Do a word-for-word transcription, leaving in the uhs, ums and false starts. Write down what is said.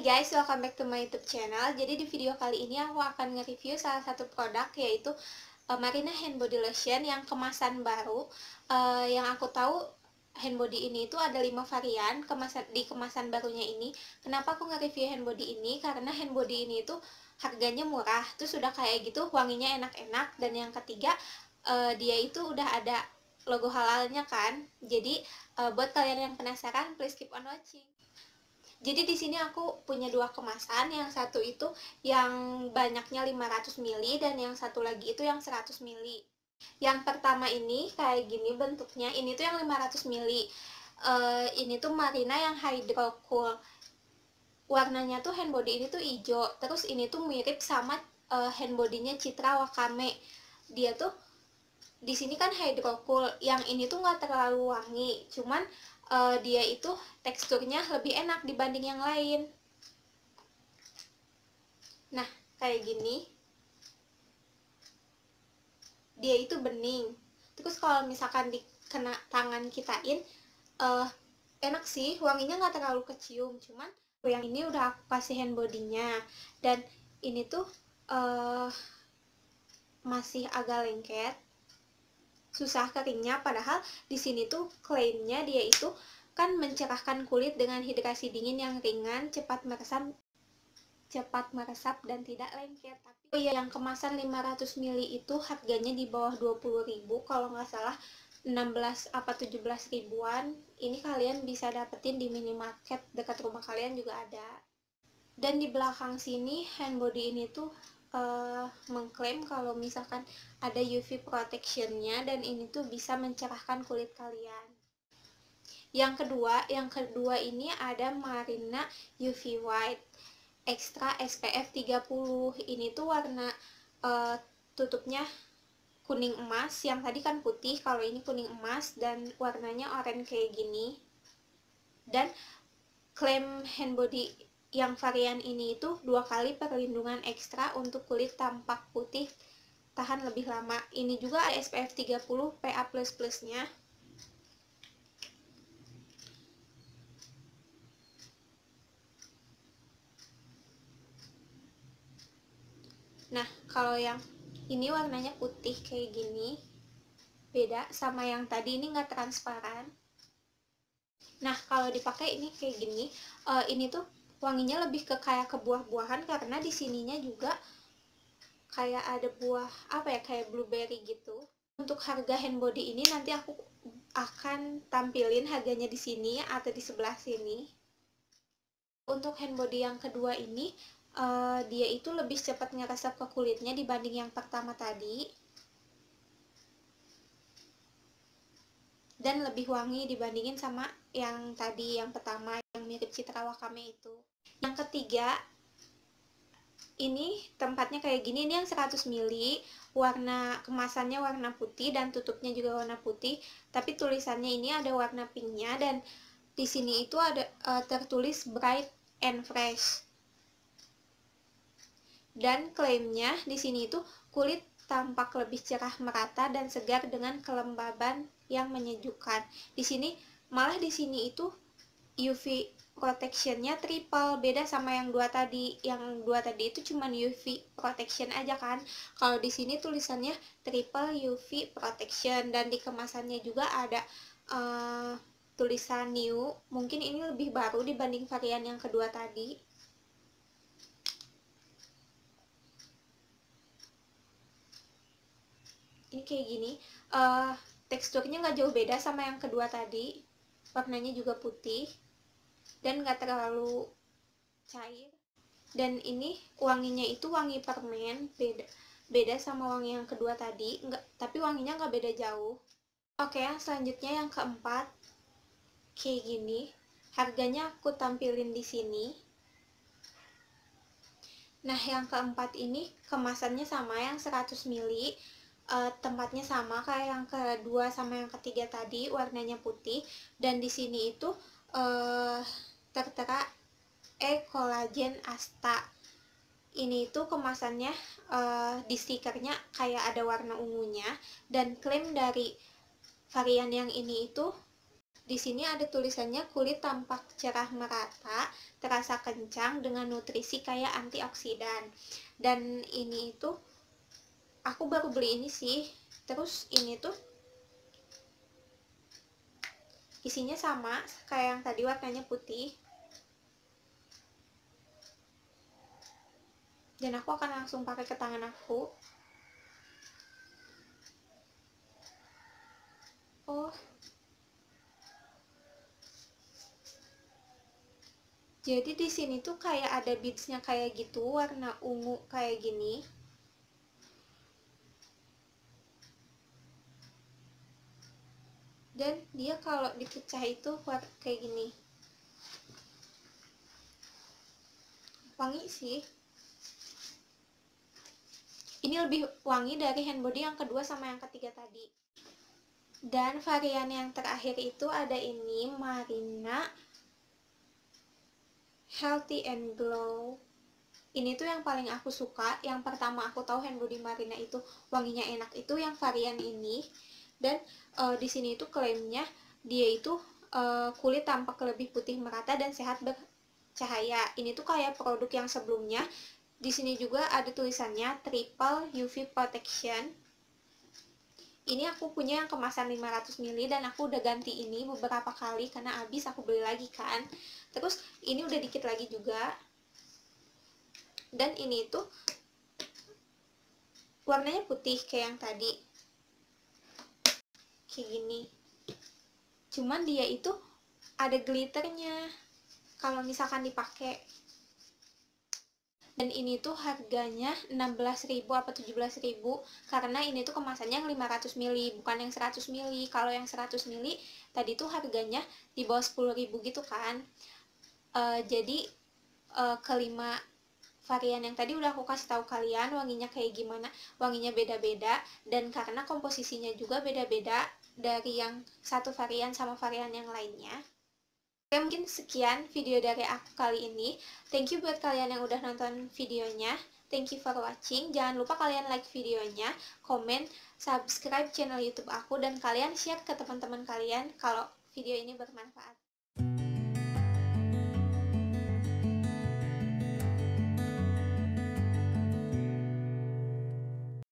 guys, welcome back to my YouTube channel. Jadi di video kali ini aku akan nge-review salah satu produk, yaitu uh, Marina Hand Body Lotion yang kemasan baru. uh, Yang aku tahu hand body ini itu ada lima varian kemasan di kemasan barunya ini. Kenapa aku nge-review hand body ini? Karena hand body ini itu harganya murah, terus sudah kayak gitu wanginya enak-enak. Dan yang ketiga, uh, dia itu udah ada logo halalnya kan. Jadi uh, buat kalian yang penasaran, please keep on watching. Jadi di sini aku punya dua kemasan, yang satu itu yang banyaknya lima ratus mililiter dan yang satu lagi itu yang seratus mililiter. Yang pertama ini kayak gini bentuknya, ini tuh yang lima ratus mililiter. Uh, ini tuh Marina yang Hydro Cool. Warnanya tuh hand body ini tuh hijau. Terus ini tuh mirip sama uh, hand bodinya Citra Wakame. Dia tuh di sini kan Hydro Cool, yang ini tuh nggak terlalu wangi, cuman uh, dia itu teksturnya lebih enak dibanding yang lain. Nah, kayak gini. Dia itu bening. Terus kalau misalkan dikena tangan kitain, uh, enak sih, wanginya nggak terlalu kecium. Cuman yang ini udah aku kasih hand bodinya, dan ini tuh uh, masih agak lengket, susah keringnya. Padahal di sini tuh klaimnya dia itu kan mencerahkan kulit dengan hidrasi dingin yang ringan, cepat meresap, cepat meresap dan tidak lengket. Tapi oh iya, yang kemasan lima ratus mililiter itu harganya di bawah dua puluh ribu, kalau nggak salah enam belas apa tujuh belas ribuan. Ini kalian bisa dapetin di minimarket dekat rumah kalian juga ada. Dan di belakang sini hand body ini tuh Uh, mengklaim kalau misalkan ada U V protectionnya, dan ini tuh bisa mencerahkan kulit kalian. Yang kedua, yang kedua ini ada Marina U V White Extra S P F tiga puluh. Ini tuh warna uh, tutupnya kuning emas, yang tadi kan putih, kalau ini kuning emas dan warnanya oranye kayak gini. Dan klaim hand body yang varian ini itu dua kali perlindungan ekstra untuk kulit tampak putih, tahan lebih lama. Ini juga ada S P F tiga puluh P A plus plus nya. Nah, kalau yang ini warnanya putih kayak gini, beda sama yang tadi, ini nggak transparan. Nah, kalau dipakai ini kayak gini, uh, ini tuh wanginya lebih ke kayak ke buah-buahan, karena di sininya juga kayak ada buah apa ya, kayak blueberry gitu. Untuk harga hand body ini nanti aku akan tampilin harganya di sini atau di sebelah sini. Untuk hand body yang kedua ini, uh, dia itu lebih cepat ngeresap ke kulitnya dibanding yang pertama tadi, dan lebih wangi dibandingin sama yang tadi, yang pertama yang mirip Citra Wakame itu. Yang ketiga ini tempatnya kayak gini, ini yang seratus mililiter, warna kemasannya warna putih dan tutupnya juga warna putih, tapi tulisannya ini ada warna pinknya, dan di sini itu ada uh, tertulis bright and fresh. Dan klaimnya di sini itu kulit tampak lebih cerah, merata dan segar dengan kelembaban yang menyejukkan. Di sini malah di sini itu U V protectionnya triple, beda sama yang dua tadi. Yang dua tadi itu cuma U V protection aja kan. Kalau di sini tulisannya triple U V protection, dan di kemasannya juga ada uh, tulisan new. Mungkin ini lebih baru dibanding varian yang kedua tadi. Ini kayak gini, uh, teksturnya nggak jauh beda sama yang kedua tadi. Warnanya juga putih dan nggak terlalu cair. Dan ini wanginya itu wangi permen, beda beda sama wangi yang kedua tadi, nggak, tapi wanginya nggak beda jauh. Oke, yang selanjutnya yang keempat kayak gini, harganya aku tampilin di sini. Nah, yang keempat ini kemasannya sama, yang seratus mililiter. Uh, tempatnya sama kayak yang kedua sama yang ketiga tadi, warnanya putih, dan di sini itu uh, tertera E Collagen Asta. Ini itu kemasannya uh, di stikernya kayak ada warna ungunya, dan klaim dari varian yang ini itu Di sini ada tulisannya kulit tampak cerah merata, terasa kencang dengan nutrisi kaya antioksidan. Dan ini itu aku baru beli ini sih. Terus ini tuh isinya sama kayak yang tadi, warnanya putih. Dan aku akan langsung pakai ke tangan aku. Oh, jadi di sini tuh kayak ada beadsnya kayak gitu, warna ungu kayak gini. Dan dia kalau dipecah itu warna kayak gini. Wangi sih. Ini lebih wangi dari hand body yang kedua sama yang ketiga tadi. Dan varian yang terakhir itu ada ini, Marina Healthy and Glow. Ini tuh yang paling aku suka. Yang pertama aku tahu hand body Marina itu wanginya enak, itu yang varian ini. Dan e, di sini itu klaimnya dia itu e, kulit tampak lebih putih merata dan sehat bercahaya. Ini tuh kayak produk yang sebelumnya. Di sini juga ada tulisannya Triple U V Protection. Ini aku punya yang kemasan lima ratus mililiter dan aku udah ganti ini beberapa kali karena habis, aku beli lagi kan. Terus ini udah dikit lagi juga. Dan ini tuh warnanya putih kayak yang tadi. Kayak gini. Cuman dia itu ada glitternya kalau misalkan dipakai. Dan ini tuh harganya enam belas ribu apa tujuh belas ribu karena ini tuh kemasannya yang lima ratus mililiter bukan yang seratus mililiter. Kalau yang seratus mililiter tadi tuh harganya di bawah sepuluh ribu gitu kan. E, jadi e, kelima varian yang tadi udah aku kasih tahu kalian wanginya kayak gimana. Wanginya beda-beda dan karena komposisinya juga beda-beda dari yang satu varian sama varian yang lainnya. Oke, mungkin sekian video dari aku kali ini. Thank you buat kalian yang udah nonton videonya. Thank you for watching. Jangan lupa kalian like videonya, komen, subscribe channel YouTube aku, dan kalian share ke teman-teman kalian kalau video ini bermanfaat.